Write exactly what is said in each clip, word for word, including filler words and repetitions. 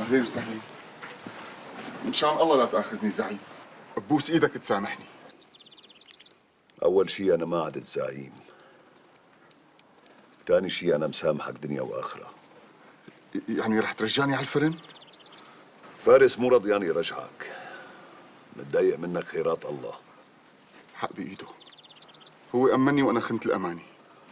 أهلين وسهلين. مشان الله لا تأخذني زعيم، ببوس إيدك تسامحني. أول شيء أنا ما عدت زعيم، ثاني شيء أنا مسامحك دنيا وآخرة. يعني رح ترجعني على الفرن؟ فارس مو رضيان يرجعك، متضايق منك خيرات الله. حق بإيده، هو أمني وأنا خنت الأماني.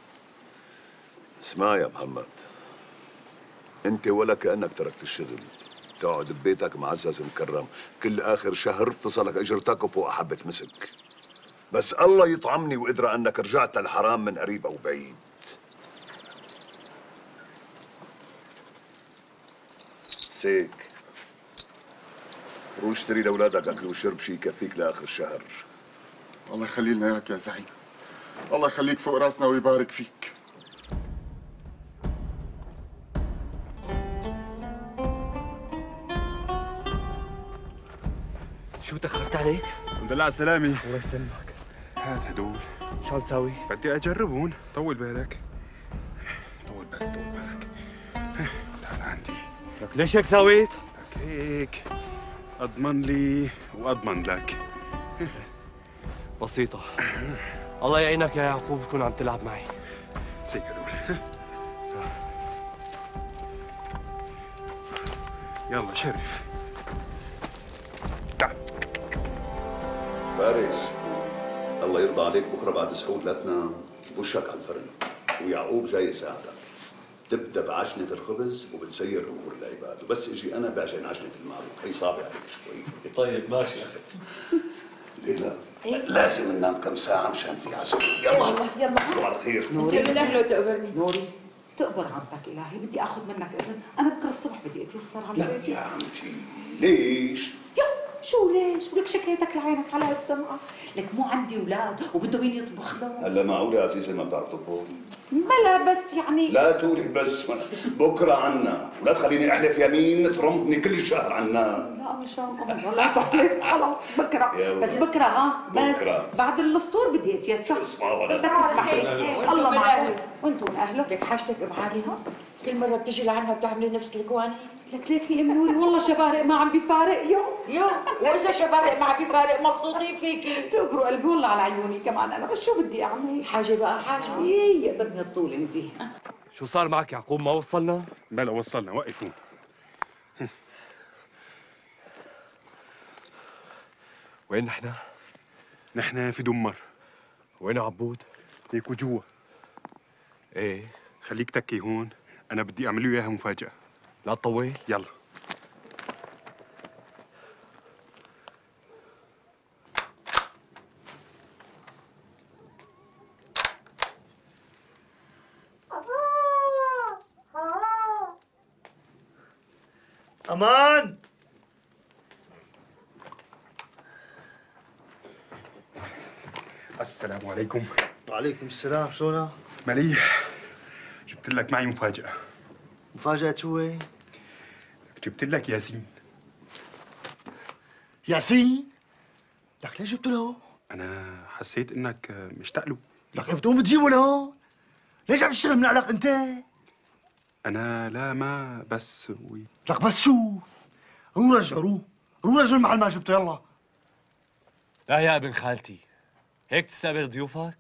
اسمع يا محمد، أنت ولا كأنك تركت الشغل، تقعد ببيتك معزز مكرم، كل آخر شهر بتصلك أجرتك وفوق حبة مسك. بس الله يطعمني وقدر أنك رجعت للحرام من قريب أو بعيد. سيك روح اشتري لاولادك اكل وشرب شي يكفيك لاخر الشهر. الله يخلي لنا اياك يا زعيم، الله يخليك فوق راسنا ويبارك فيك. شو تأخرت عليك؟ الحمد لله على السلامة. الله يسلمك. هات هدول. شو عم تساوي؟ بدي اجربهم، طول بالك. طول بالك طول بالك. تعال عندي. لك ليش هيك سويت؟ لك هيك اضمن لي واضمن لك. بسيطة. الله يعينك يا يعقوب تكون عم تلعب معي. سيك هدول. يلا شرف. تعال. فارس الله يرضى عليك، بكره بعد سحور لا تنام، وشك على الفرن، ويعقوب جاي يساعدك. تبدا بعجنه الخبز وبتسير امور العباد، وبس اجي انا بعجن عجنه المعروف، هي صعبه عليك شوي. طيب ماشي اخي. ليلى لازم ننام كم ساعه مشان في عسل. يلا يلا تصبحوا على خير. نوري من اهله تقبرني. نوري تقبر عمتك الهي، بدي اخذ منك اذن، انا بكره الصبح بدي اتيسر على لا البيت. يا عمتي ليش؟ يا شو ليش؟ ولك شكيتك لعينك على هالسمعه، لك مو عندي اولاد وبده مين يطبخ لهم. هلا معقوله يا عزيزه ما بتعرف تطبخ؟ بلا بس يعني لا تقولي بس، بكره عنا، ولا تخليني احلف يمين ترمضني كل الشهر عنا. لا مشان الله لا تحلف، خلص بكره، بس بكره ها، بس بكرة. بعد الفطور بدي اتيسر. اسمع ولا بدك تسمعي الله معكم وانتم من اهله. لك حاجتك بعالي ها؟ كل مرة بتجي لعنا بتعملي نفس الكواني. لك ليك يا ام نوري والله شبارق ما عم بيفارق يوم. يو واذا شبارق ما بيفارق مبسوطين فيكي. تقبروا قلبي والله على عيوني كمان انا، بس شو بدي اعمل؟ حاجة بقى حاجة. ايه يقدرني الطول انت. شو صار معك يعقوب، ما وصلنا؟ بلا وصلنا، وقفوا. وين نحن؟ نحن في دمر. وين عبود؟ هيك وجوا. ايه خليك تكي هون، انا بدي اعمل له اياها مفاجأة. لا تطول. يلا. امان. السلام عليكم. وعليكم السلام، شلونك؟ مليح. جبت لك معي مفاجأة. مفاجأة شو هي؟ جبت لك ياسين. ياسين؟ لك ليش جبت له؟ أنا حسيت إنك مشتاق له. لك بتقوم بتجيبه لهون؟ ليش عم تشتغل من علاق أنت؟ أنا لا ما بس وي. لك بس شو؟ روح رجع روح، روح رجع المحل ما جبته يلا. لا يا ابن خالتي، هيك تستقبل ضيوفك؟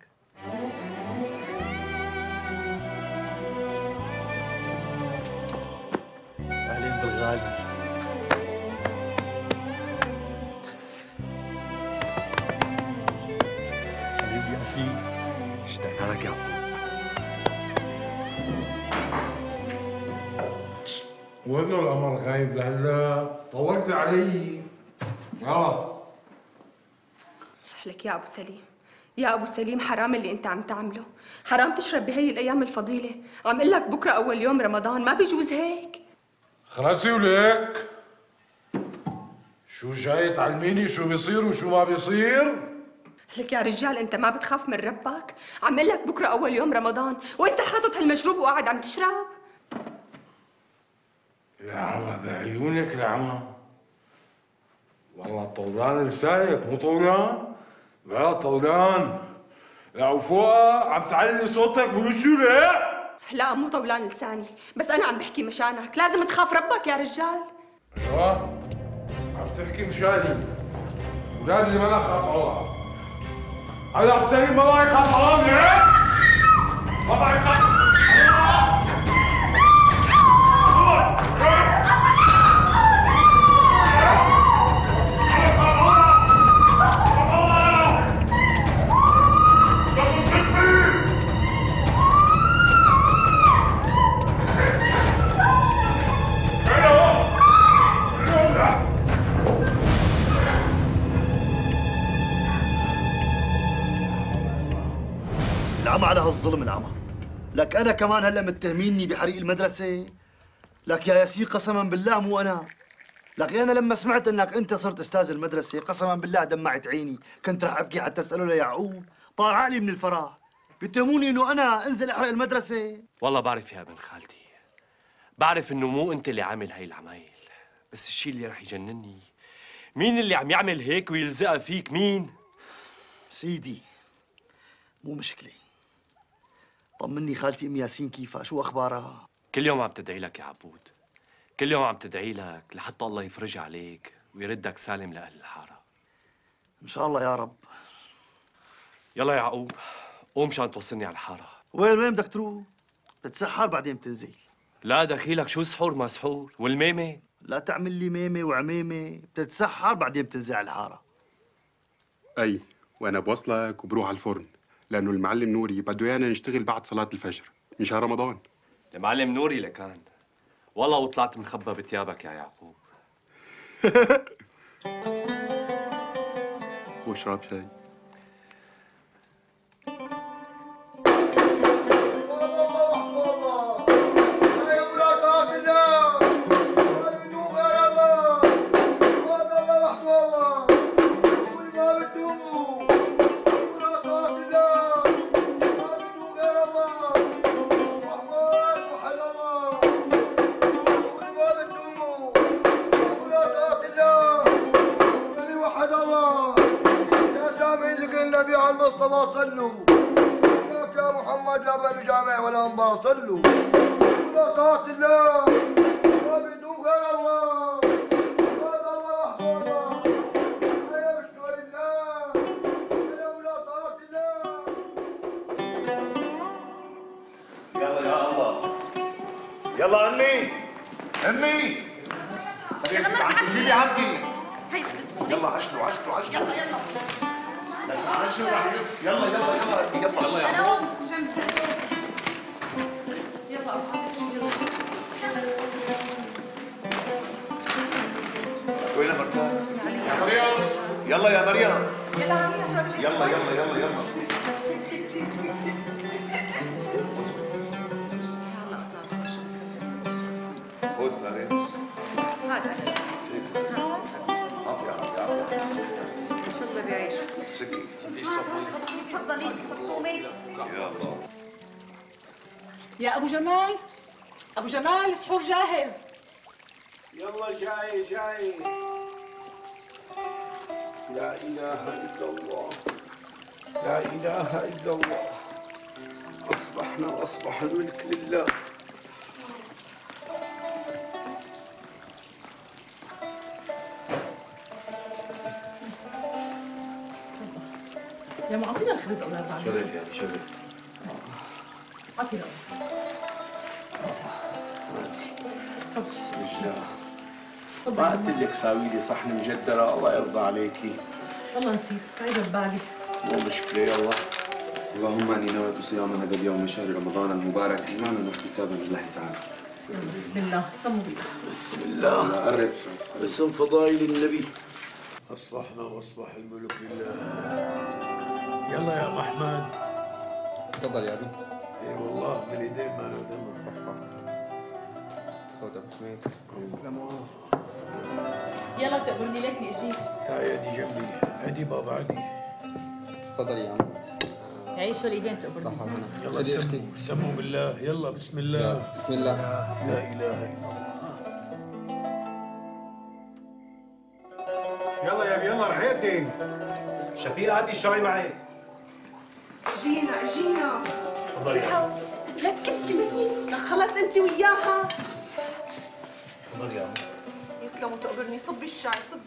أهلين بالغالي. حبيبي ياسين، اشتقنا لك يا عمو. وينه القمر غايب لهلا؟ طولت علي. اه لك يا ابو سليم، يا ابو سليم حرام اللي انت عم تعمله، حرام تشرب بهي الايام الفضيله، عم اقول لك بكره اول يوم رمضان، ما بيجوز هيك. خلصي ولك شو جاي تعلميني شو بيصير وشو ما بيصير؟ لك يا رجال انت ما بتخاف من ربك؟ عم اقول لك بكره اول يوم رمضان وانت حاطط هالمشروب وقاعد عم تشرب. العمى بعيونك العمى، والله طولان لسانك مو طولان؟ لا طولان، لا وفوقها عم تعلي صوتك بوشي لا؟ لا مو طولان لساني، بس انا عم بحكي مشانك، لازم تخاف ربك يا رجال. ايوه عم تحكي مشاني ولازم انا اخاف الله. هذا عبد السليم ما يخاف الله ليه؟ ما يخاف الله. العمى على هالظلم العمى. لك انا كمان هلا متهميني بحريق المدرسه؟ لك يا ياسين قسما بالله مو انا. لك انا لما سمعت انك انت صرت استاذ المدرسه قسما بالله دمعت عيني، كنت رح ابكي حتى اساله ليعقوب، طار عقلي من الفرح. بيتهموني انه انا انزل احرق المدرسه. والله بعرف يا ابن خالتي، بعرف انه مو انت اللي عامل هاي العمايل، بس الشيء اللي رح يجنني مين اللي عم يعمل هيك ويلزقها فيك؟ مين؟ سيدي مو مشكله. طمني خالتي ام ياسين كيفها؟ شو اخبارها؟ كل يوم عم تدعي لك يا عبود، كل يوم عم تدعي لك لحتى الله يفرج عليك ويردك سالم لأهل الحارة. ان شاء الله يا رب. يلا يا يعقوب قوم مشان توصلني على الحارة. وين وين بدك تروح؟ بتسحر بعدين بتنزل. لا دخيلك، شو سحور ما سحور؟ والميمة؟ لا تعمل لي ميمة وعميمة، بتتسحر بعدين بتنزل على الحارة. اي وانا بوصلك وبروح على الفرن، لانه المعلم نوري بده ايانا نشتغل بعد صلاة الفجر مشان رمضان. المعلم نوري لكان والله وطلعت مخبى بثيابك يا يعقوب. واشرب شاي. صلوا هناك يا محمد لا بالجامع ولا انبار صلوا ولا طاعة الله وبدون غير الله هذا الله وحده الله هيا بشكر الله هيا ولا طاعة الله. يلا يا الله يلا امي امي يلا عمتي جيبي عمتي هيدا بسموني يلا عشتوا عشتوا عشتوا يلا يلا يلا يلا يلا يلا يلا يلا انا هون يلا وين مرتان؟ يا مريم يلا يا مريم يلا يلا يلا يلا يلا خذ فارس هذا سيف عافية عافية عافية ان شاء الله بيعيشوا سكي تفضلي قومي يا الله. يا ابو جمال ابو جمال السحور جاهز. يلا جاي جاي. لا اله الا الله لا اله الا الله. اصبحنا واصبح الملك لله. يا ما اعطينا الخبز اولاد بعد. شرف يعني شرف. اعطينا. بسم الله. ما قلت لك ساوي لي صحن مجدرة الله يرضى عليكي. والله نسيت، هيدا ببالي. مو مشكلة يلا. اللهم اني نويت صيام هذا اليوم من شهر رمضان المبارك ايمانا واحتسابا لله تعالى. بسم الله، سموا بالله. بسم الله. قرب باسم فضائل النبي. اصبحنا واصبح الملك لله. يلا يا ابو احمد. تفضل يا ابي. اي والله من ايدين ما له دم الصحة. تفضل شوي. يسلموا. يلا تقبرني ليكني اجيت. تعي ادي جنبي، عدي بابا عدي. تفضل يا عم. يعيش والإيدين تقبرني. صحة وهنا. يلا سموا سموا بالله يلا بسم الله. بسم الله. لا اله الا الله. يلا يا يلا رحيتين. شفيقة هاتي الشاي معي. جينا جينا. تفضلي يا عم. لا تكتمي، لك خلص انت وياها. تفضلي يا عم. يسلموا تقبرني. صبي الشاي صبي.